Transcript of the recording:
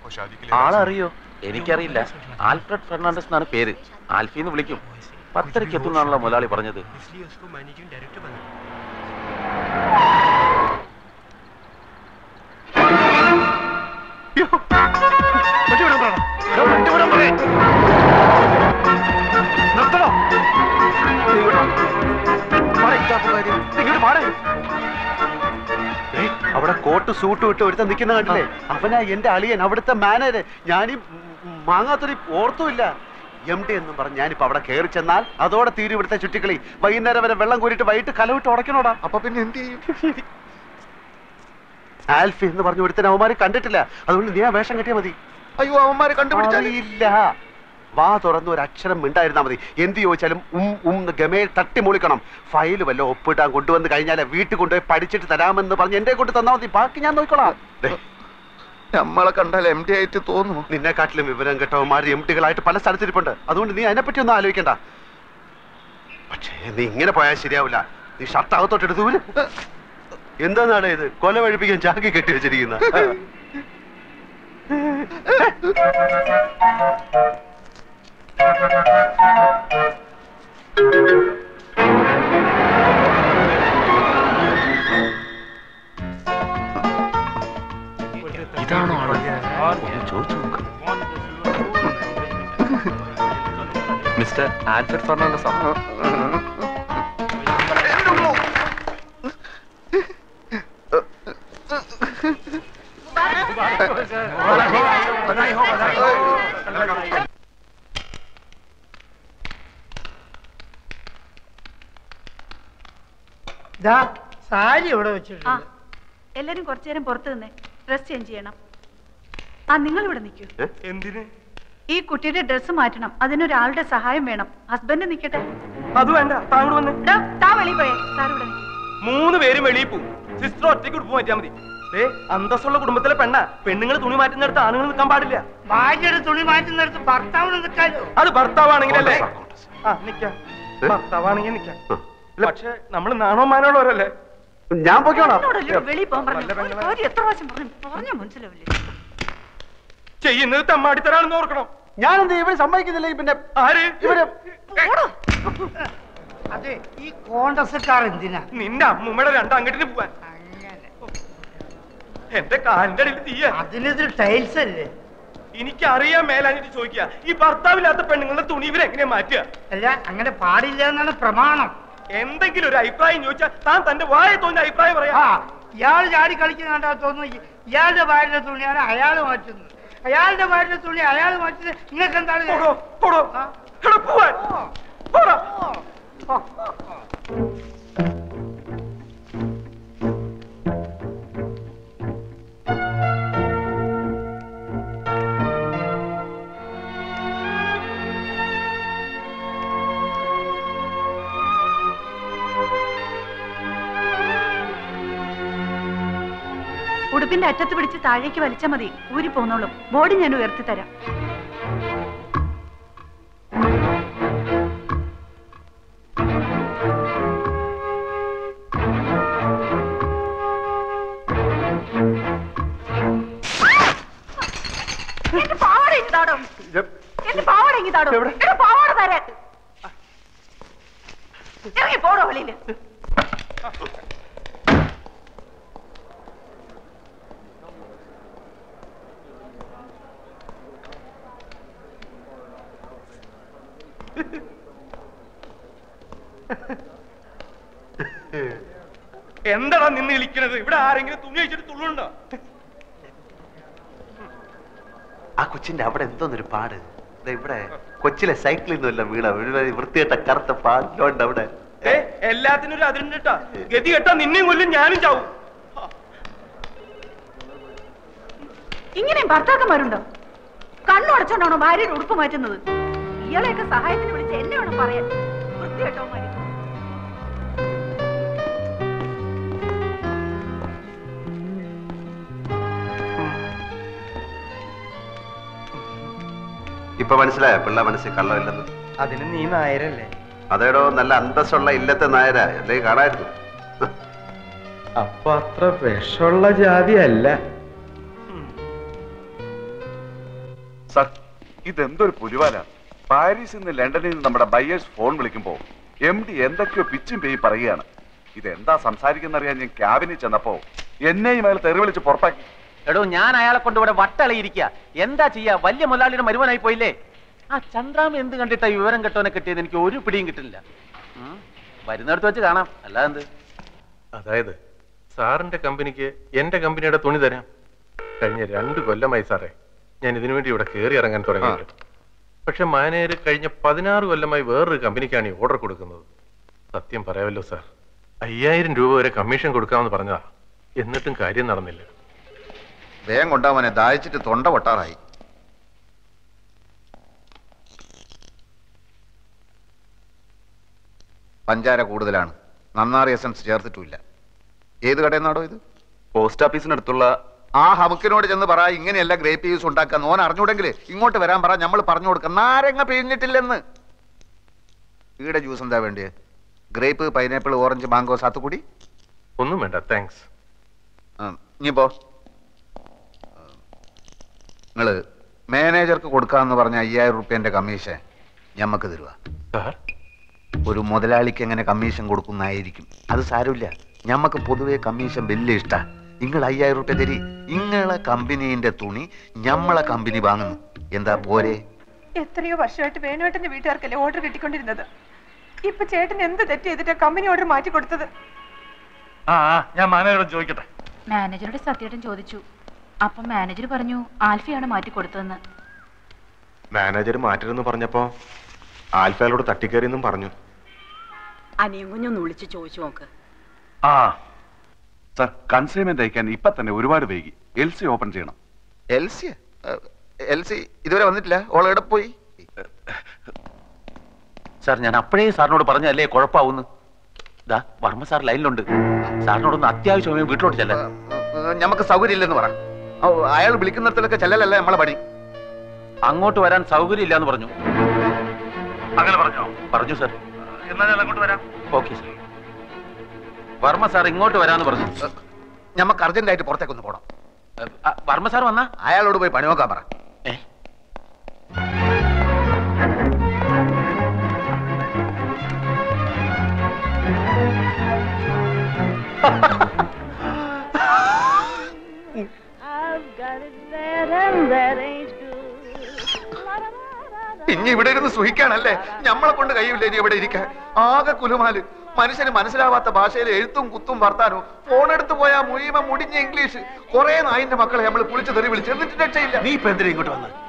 ആളറിയോ? എനിക്കറിയില്ല. Alfred Fernandez എന്നാണ് പേര്. ആൽഫിന്ന് വിളിക്കും. 10:30 എത്തുന്നാണല്ലോ മുതലാളി പറഞ്ഞത്. അവിടെ കോട്ട് സൂട്ട് വിട്ട് ഒരുത്ത നിൽക്കുന്ന കണ്ടില്ലേ? അവനാ എന്റെ അളിയൻ, അവിടുത്തെ മാനേജർ. ഞാനീ മാങ്ങാത്തൊരു ഓർത്തുമില്ല. MD എന്നും പറഞ്ഞ് ഞാനിപ്പോ അവിടെ കയറി ചെന്നാൽ അതോടെ തീരും ഇവിടുത്തെ ചുറ്റിക്കളി. വൈകുന്നേരം വരെ വെള്ളം കോരിട്ട് വൈകിട്ട് കലവിട്ട് ഉടക്കണോടാ. അപ്പൊ പിന്നെ എന്ത് ചെയ്യും? ആൽഫി എന്ന് പറഞ്ഞു ഒരുത്തൻ അവന്മാര് കണ്ടിട്ടില്ല. അതുകൊണ്ട് നീ ആ വേഷം കെട്ടിയാ മതി. അയ്യോ, അവന്മാരെ കണ്ടുപിടിച്ചില്ല. വാ തുറന്ന് ഒരു അക്ഷരം മിണ്ടായിരുന്നാ മതി. എന്ത് ചോദിച്ചാലും ഗമയിൽ തട്ടി മൂളിക്കണം. ഫയല് വല്ല ഒപ്പിട്ടാൻ കൊണ്ടുവന്ന് കഴിഞ്ഞാൽ വീട്ടിൽ കൊണ്ടുപോയി പഠിച്ചിട്ട് തരാമെന്ന് പറഞ്ഞ് എന്റെ കൊണ്ട് തന്നാ മതി. ബാക്കി ഞാൻ നോക്കിക്കോളാം. നമ്മളെ കണ്ടാൽ MD ആയിട്ട് തോന്നുന്നു. നിന്നെക്കാട്ടിലും വിവരം കേട്ടവന്മാർ MDകളായിട്ട് പല സ്ഥലത്തിരിപ്പുണ്ട്. അതുകൊണ്ട് നീ അതിനെപ്പറ്റി ഒന്നും ആലോചിക്കണ്ട. പക്ഷേ നീ ഇങ്ങനെ പോയാൽ ശരിയാവില്ല. നീ ഷർട്ട് അകത്തോട്ടെടുത്തു. എന്താന്നാണ് ഇത്? കൊല വഴിപ്പിക്കാൻ ചാക്കി കെട്ടി വെച്ചിരിക്കുന്ന. ഇതാണോ ആള്? ചോദിച്ചു നോക്കാം. മിസ്റ്റർ ആൽഫ്രഡ് ഫെർണാണ്ടസ് ആണ്. സാരി ഇവിടെ വെച്ചിട്ടുണ്ട്. എല്ലാരും കുറച്ചു നേരം പുറത്തു നിന്നേ, ഡ്രസ് ചേഞ്ച് ചെയ്യണം. നിങ്ങൾ ഇവിടെ നിൽക്കൂ. എന്തിന്? ഈ കുട്ടിയുടെ ഡ്രസ് മാറ്റണം. അതിനൊരാളുടെ സഹായം വേണം. ഹസ്ബൻഡ് നിൽക്കട്ടെ. അത് വേണ്ട, താങ്കൾ വന്ന്. താ വെളിയിൽ പോയേ. സാർ ഇവിടെ നിൽക്കും. 3 പേരും വെളിയിൽ പോവും. സിസ്റ്റർ ഒറ്റയ്ക്ക് ഉടുപ്പ് മാറ്റിയാൽ മതി. അന്തസ്സുള്ള കുടുംബത്തിലെ പെണ്ണ. പെണ്ണുങ്ങൾ തുണി മാറ്റുന്നിടത്ത് ആണുങ്ങൾ നിൽക്കാൻ പാടില്ല. ഭാര്യയുടെ തുണി മാറ്റുന്നിടത്ത് ഭർത്താവിന് നിൽക്കാലോ. അത് ഭർത്താവാണെങ്കിലല്ലേ? നിക്കാം. ഭർത്താവാണെങ്കിൽ നിക്കാം. പക്ഷെ നമ്മൾ നാണോമാനോളവരല്ലേ? ഞാൻ പോയിക്കോളാം. വെളിയിൽ പോകാൻ പറഞ്ഞു. എത്ര പ്രാവശ്യം പറഞ്ഞ മനസ്സിലാവില്ലേ? ചെയ്യുന്നത് തെമ്മാടിത്തരാണെന്ന് ഓർക്കണം. ഞാനെന്ത് ഇവര് സമ്മതിക്കുന്നില്ല. പിന്നെ ആര്? ഇവര്. അതെ, ഈ കോൺഗ്രസ്സുകാർ എന്തിനാ? നിന്റെ അമ്മൂമ്മയുടെ 2 അങ്കട്ടിന് പോവാൻ. എന്റെ കാലിന്റെ അടിയിൽ തീയ. അതിനിത് ടൈൽസ് അല്ലേ? എനിക്കറിയാൻ മേലാഞ്ഞിട്ട് ചോദിക്കുക, ഈ ഭർത്താവില്ലാത്ത പെണ്ണുങ്ങളുടെ തുണി ഇവരെങ്ങനെയാ മാറ്റുക? അല്ല, അങ്ങനെ പാടില്ല എന്നാണ് പ്രമാണം. എന്തെങ്കിലും ഒരു അഭിപ്രായം ചോദിച്ചാൽ താൻ തന്റെ വായ തോന്നിയ അഭിപ്രായം പറയാ. ഇയാൾ ചാടി കളിക്കുന്നുണ്ടാ തോന്നുന്നു. ഇയാളുടെ ഭാര്യയുടെ തുണിയാണ് അയാൾ മാറ്റുന്നത്. അയാളുടെ ഭാര്യയുടെ തുണി അയാൾ മാറ്റുന്നത്. നിങ്ങൾക്ക് എന്താണ്? ഉടുപ്പിന്റെ അറ്റത്ത് പിടിച്ച് താഴേക്ക് വലിച്ചാൽ മതി. ഊരി പോന്നോളും. ബോഡി ഞാൻ ഉയർത്തി തരാം. എന്റെ പാവാട ഇങ്ങതാടോ. എന്റെ പാവാട ഇങ്ങതാടോ. എന്റെ പാവാട തരാൻ. ഇറങ്ങി പോടോ വെളിയില്. എന്താടാ നിന്ന് വിളിക്കണത്? ഇവിടെ ആരെങ്കിലും തുണി അഴിച്ചിട്ട് തുള്ളുണ്ടോ? ആ കൊച്ചിന്റെ അവിടെ എന്തോന്നൊരു പാട്. ഇവിടെ കൊച്ചിലെ സൈക്കിളിൽ നിന്നല്ല വീണ വൃത്തികെട്ട കറുത്ത പാടിലുണ്ട് അവിടെ. എല്ലാത്തിനും ഒരു അതിരുണ്ടാ. ഗതി കെട്ടാ നിന്നെയും കൊല്ലും, ഞാനും ചാവും. ഇങ്ങനെയും ഭർത്താക്കന്മാരുണ്ടോ? കണ്ണു അടച്ചോണ്ടാണോ ഭാര്യയുടെ ഉടുപ്പ് മാറ്റുന്നത്? ഇയാളെയൊക്കെ സഹായത്തിന് വിളിച്ച് എന്നെ വേണം പറയാൻ. വൃത്തികെട്ടവന്മാര്. ഇപ്പൊ മനസ്സിലായോ പിള്ള മനസ്സിൽ കള്ളമില്ലെന്ന്? അതിന് നീ നായരല്ലേ? അതേടോ, നല്ല അന്തസ്സുള്ള ഇല്ലത്തെ നായരാ. അല്ലെങ്കിൽ കാണായിരുന്നു. അപ്പൊ അത്ര വിഷമുള്ള ജാതി അല്ല. സർ, ഇതെന്തൊരു പുലിവാല. പാരീസിൽ നിന്ന് ലണ്ടനിൽ നിന്ന് നമ്മുടെ ബയേഴ്സ് ഫോൺ വിളിക്കുമ്പോ MD എന്തൊക്കെയോ പിച്ചും പേയും പറയുകയാണ്. ഇതെന്താ സംസാരിക്കുന്നറിയാൻ ഞാൻ ക്യാബിനിൽ ചെന്നപ്പോ എന്നെയും അയാൾ തെറി വിളിച്ച് പുറത്താക്കി. എടോ, ഞാൻ അയാളെ കൊണ്ട് ഇവിടെ വട്ടളയിരിക്കുക. എന്താ ചെയ്യാ? വലിയ മുതലാളിയുടെ മരുമനായി പോയില്ലേ? ആ ചന്ദ്രാമ എന്ത് കണ്ടിട്ടാ വിവരം കെട്ടോനെ കിട്ടിയത്? എനിക്ക് ഒരു പിടിയും കിട്ടില്ല. വരുന്നിടത്ത് വെച്ച് കാണാം, അല്ലാതെന്ത്. അതായത് സാറിന്റെ കമ്പനിക്ക് എന്റെ കമ്പനിയുടെ തുണി തരാം. കഴിഞ്ഞ 2 കൊല്ലമായി സാറേ ഞാൻ ഇതിനു വേണ്ടി ഇവിടെ കയറി ഇറങ്ങാൻ തുടങ്ങിയിട്ട്. പക്ഷെ മാനേജർ കഴിഞ്ഞ 16 കൊല്ലമായി വേറൊരു കമ്പനിക്കാണ് ഈ ഓർഡർ കൊടുക്കുന്നത്. സത്യം പറയാമല്ലോ സാർ, 5000 രൂപ വരെ കമ്മീഷൻ കൊടുക്കാമെന്ന് പറഞ്ഞതാ. എന്നിട്ടും കാര്യം നടന്നില്ല. വേഗം കൊണ്ടാവനെ, ദാഹിച്ചിട്ട് തൊണ്ട പൊട്ടാറായി. പഞ്ചാര കൂടുതലാണ്, നന്നാറി എസൻസ് ചേർത്തിട്ടില്ല. ഏത് കടയിൽ നിന്നാടോ ഇത്? പോസ്റ്റ് ഓഫീസിനടുത്തുള്ള ആ ഹമുക്കിനോട് ചെന്ന് പറ, ഇങ്ങനെയല്ല ഗ്രേപ്പ് ജ്യൂസ് ഉണ്ടാക്കാൻ. ഓൻ അറിഞ്ഞൂടെങ്കിൽ ഇങ്ങോട്ട് വരാൻ പറ, നമ്മൾ പറഞ്ഞു കൊടുക്കാം. നാരങ്ങ പിഴിഞ്ഞിട്ടില്ലെന്ന്. ഈടെ ജ്യൂസ് എന്താ വേണ്ടിയത്? ഗ്രേപ്പ്, പൈനാപ്പിൾ, ഓറഞ്ച്, മാംഗോ, സാത്തുക്കുടി? ഒന്നും വേണ്ട, താങ്ക്സ്. ഇനിയിപ്പോ നിങ്ങള് മാനേജർക്ക് കൊടുക്കാന്ന് പറഞ്ഞ 5000 റുപ്യന്റെ കമ്മീഷൻ ഞമ്മക്ക് തരുക. സാർ, ഒരു മുതലാളിക്ക് എങ്ങനെ കമ്മീഷൻ കൊടുക്കുന്നതായിരിക്കും. അത് സാരമില്ല, ഞമ്മക്ക് പൊതുവെ കമ്മീഷൻ വലിയ ഇഷ്ടാ. നിങ്ങൾ 5000 റുപ്യ തരി. നിങ്ങളെ കമ്പനീന്റെ തുണി ഞമ്മളെ കമ്പനി വാങ്ങുന്നു. എന്താ പോരെ? എത്രയോ വർഷമായിട്ട് വേണുവേട്ടന്റെ വീട്ടുകാർക്കല്ലേ ഓർഡർ കിട്ടിക്കൊണ്ടിരുന്നത്. ഇപ്പൊ ചേട്ടൻ എന്ത് തെറ്റ് ചെയ്തിട്ടാ കമ്പനി ഓർഡർ മാറ്റി കൊടുത്തത്? ഞാൻ മാനേജറോട് ചോദിക്കട്ടെ. മാനേജറുടെ സത്യേട്ടൻ ചോദിച്ചു. അപ്പം മാനേജർ പറഞ്ഞു ആൽഫയാണ് മാറ്റി കൊടുത്തതെന്ന്. മാനേജർ മാറ്റരുതെന്ന് പറഞ്ഞപ്പോ ആൽഫയോട് തട്ടിക്കയറിയെന്നും പറഞ്ഞു. അനിയും കുഞ്ഞൊന്ന് വിളിച്ച് ചോദിച്ചു നോക്ക്. സർ, കൺസൈൻമെന്റ് അയക്കാൻ ഇപ്പൊ തന്നെ ഒരുപാട് വൈകി. LC ഓപ്പൺ ചെയ്യണം. LC ഇതുവരെ വന്നിട്ടില്ല. ഓളെവിടെ പോയി? സാർ, ഞാൻ അപ്പോഴേ സാറിനോട് പറഞ്ഞല്ലേ കുഴപ്പമാവുന്നു. ഇതാ വർമ്മ സാർ ലൈനിലുണ്ട്. സാറിനോടൊന്ന് അത്യാവശ്യമായി വീട്ടിലോട്ട് ചെല്ലാൻ. ഞമ്മക്ക് സൗകര്യം ഇല്ലെന്ന് പറ. അയാൾ വിളിക്കുന്നിടത്തിലൊക്കെ ചെല്ലലല്ല നമ്മളെ പണി. അങ്ങോട്ട് വരാൻ സൗകര്യം ഇല്ലാന്ന് പറഞ്ഞു. അങ്ങനെ പറഞ്ഞോ? പറഞ്ഞു സാർ. എന്നാ ഞാൻ അങ്ങോട്ട് വരാം. Okay sir. വർമ്മ സാർ ഇങ്ങോട്ട് വരാന്ന് പറഞ്ഞു. ഞമ്മക്ക് അർജന്റായിട്ട് പുറത്തേക്കൊന്ന് പോണം. വർമ്മ സാർ വന്നാ അയാളോട് പോയി പണി നോക്കാൻ പറ. ഇനി ഇവിടെ ഇരുന്ന് സുഖിക്കാണല്ലേ? ഞമ്മളെ കൊണ്ട് കഴിയില്ല ഇനി ഇവിടെ ഇരിക്കാൻ. ആകെ കുലുമാല്. മനുഷ്യന് മനസ്സിലാവാത്ത ഭാഷയിൽ എഴുത്തും കുത്തും വർത്താനോ. ഫോൺ എടുത്ത് പോയാൽ മുഴുവൻ മുടിഞ്ഞ ഇംഗ്ലീഷ്. കുറെ നായിന്റെ മക്കളെ നമ്മൾ കുളിച്ച് തെറി വിളിച്ച് എന്നിട്ട് രക്ഷയില്ല. നീ ഇപ്പൊ എന്തിനാ ഇങ്ങോട്ട് വന്ന്?